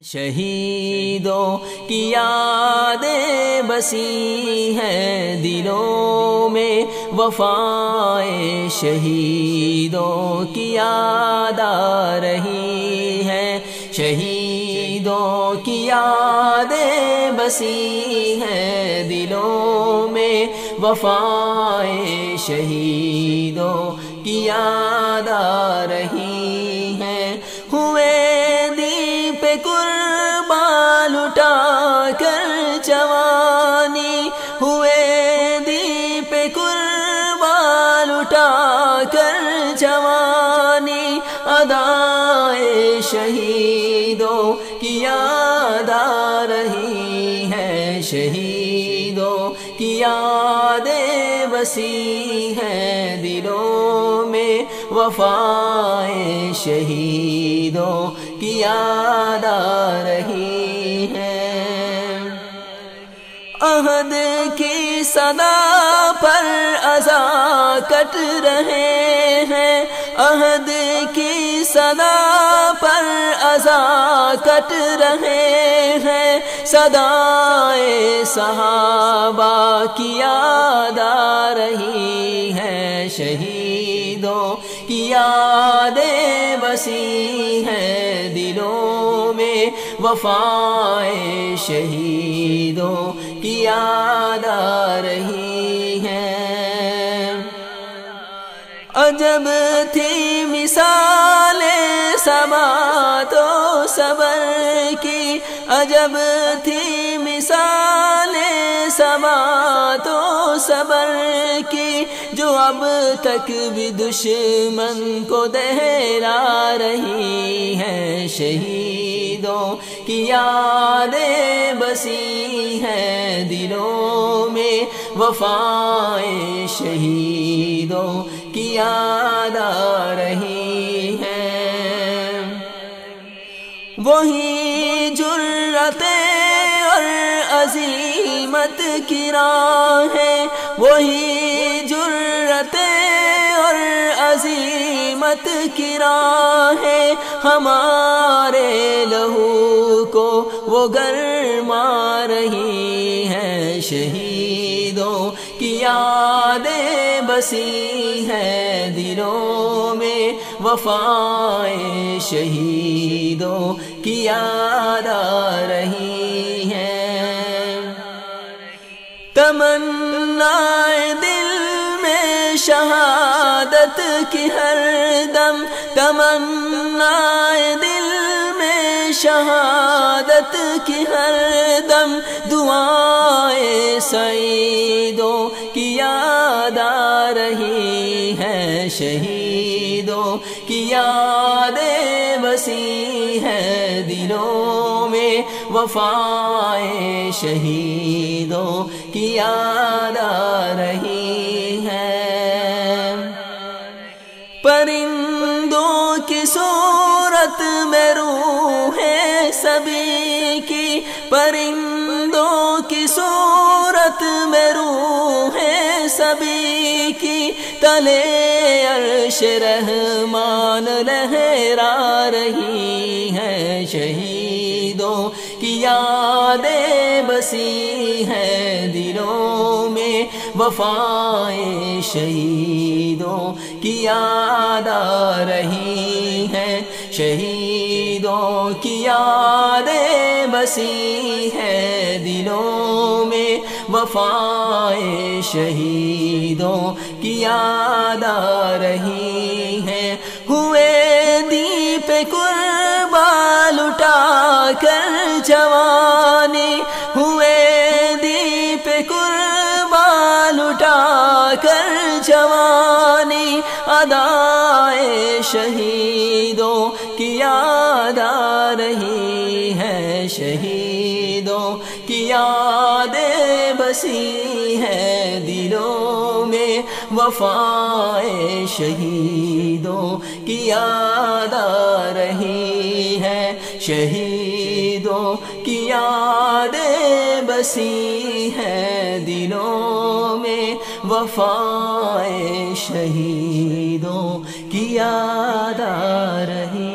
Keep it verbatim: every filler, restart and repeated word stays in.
شہیدوں کی یادیں بسی ہیں دلوں میں، وفائے شہیدوں کی یاد آ رہی ہے۔ شہیدوں کی یادیں بسی ہیں دلوں میں، وفائے شہیدوں کی یاد آ رہی ہے۔ ہوئے دیپ قربان لٹا کر جوانی، ہوئے دیپ قربان لٹا کر جوانی، ادائے شہیدوں کی یاد آ رہی ہے۔ شہیدوں کی یادیں بسی ہیں دلوں میں، وفائے شہیدوں کی یاد آ رہی ہے۔ عہد کی صدا پر عزا کٹ رہے ہیں، عہد کی صدا پر عزا کٹ رہے ہیں، صدائے صحابہ کی یاد آ رہی ہے۔ شہیدوں کی یادیں بسی ہیں دلوں میں، وفائے شہیدوں کی یاد آ رہی ہے۔ عجب تھی مثال ثبات و صبر کی، عجب تھی مثال ثبات و صبر کی، جو اب تک بھی دشمن کو دہرا رہی ہے۔ شہیدوں کی یادیں بسی ہیں دلوں میں، وفائے شہیدوں کی یاد آ رہی ہے۔ وہی جرأتیں اور عزیمت کی راہ ہے، وہی جرأتیں اور عزیمت کی راہ ہے، ہمارے لہو کو وہ گرما رہی ہے۔ شہیدوں کی یادیں بسی ہیں دلوں میں، وفائے شہیدوں کی یاد آ رہی ہے۔ تمنا دل میں شہادت کی ہر دم، تمنا دل میں شہادت کی ہر دم، دعائیں سعیدوں کی یاد آ رہی ہے۔ شہیدوں کی یادیں بسی ہیں دلوں میں، وفائے شہیدوں کی یاد آ رہی ہے۔ پرندوں کی صورت میں روح ہے سبھی کی، پرندوں کی صورت میں روح ہے سبھی کی، تلے عرش رحمان لہرا رہی ہے۔ شہیدوں کی یادیں بسی ہیں دلوں میں، وفائے شہیدوں کی یاد آ رہی ہے۔ شہیدوں کی یادیں بسی ہیں دلوں میں، وفائے شہیدوں کی یاد آ رہی ہے۔ ہوئے دیپ قربان لٹا کر جوانی، ہوئے دیپ قربان لٹا کر جوانی، ادائے شہیدوں کی یاد آ رہی ہے۔ شہیدوں کی یادیں بسی ہیں دلوں میں، وفائے شہیدوں کی یاد آ رہی ہے۔ شہیدوں کی یادیں بسی ہیں دلوں میں، وفائے شہیدوں کی یاد آ رہی